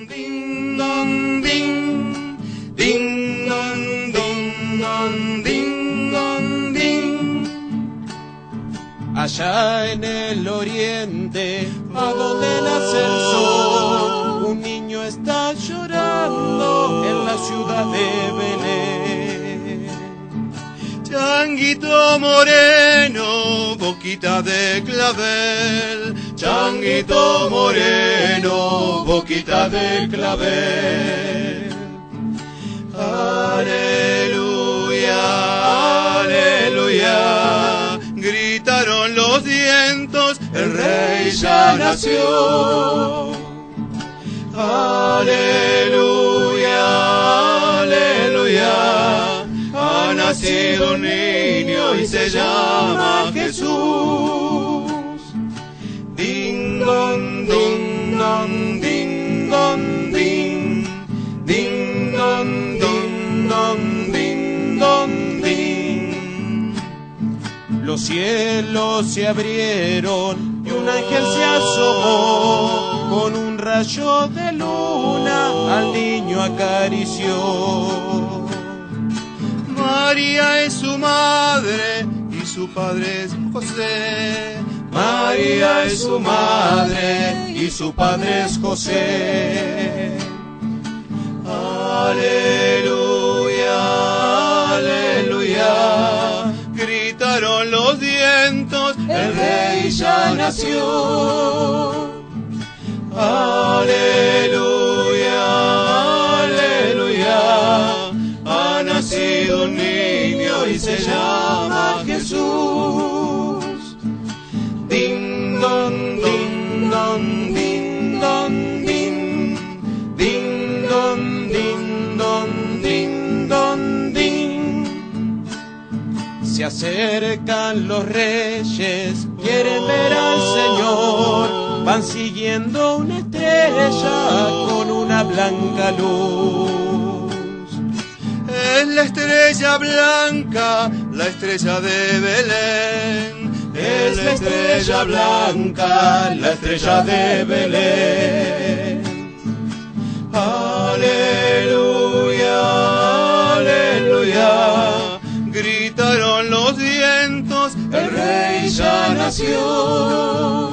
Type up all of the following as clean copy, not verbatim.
Ding dong ding, ding dong ding dong ding dong ding. Allá en el oriente, a donde nace el sol, un niño está llorando en la ciudad de Belén. Changuito moreno, boquita de clavel. Changuito moreno, boquita de clavel. Aleluya, aleluya, gritaron los vientos, el rey ya nació. Aleluya, aleluya, ha nacido un niño y se llama Jesús. Ding dong, ding dong, ding dong, ding, ding dong, ding dong, ding dong, ding. Los cielos se abrieron y un ángel se asomó, con un rayo de luna al niño acarició. María es su madre y su padre es José. María es su madre y su padre es José. Aleluya, aleluya, gritaron los vientos, el rey ya nació. Aleluya, aleluya, ha nacido un niño y se llama Jesús. Ding dong, ding dong, ding dong, ding, ding dong, ding dong, ding dong, ding. Se acercan los reyes, quieren ver al Señor, van siguiendo una estrella con una blanca luz. Es la estrella blanca, la estrella de Belén. Es la estrella blanca, la estrella de Belén. Aleluya, aleluya, gritaron los vientos, el rey ya nació.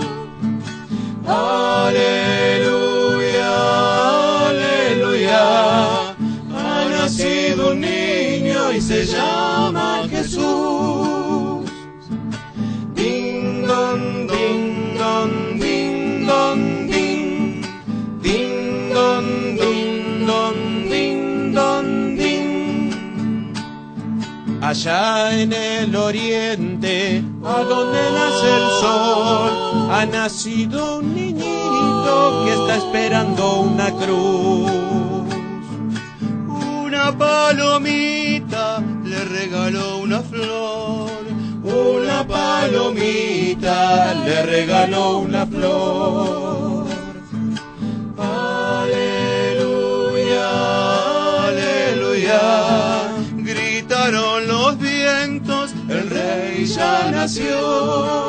Aleluya, aleluya, ha nacido un niño y se llama Jesús. Ding dong, ding dong, ding dong, ding, ding dong, ding dong, ding dong, ding. Allá en el oriente, a donde nace el sol, ha nacido un niñito que está esperando una cruz. Una palomita le regaló una flor. Una palomita le regaló una flor. Aleluya, aleluya, gritaron los vientos, el rey ya nació.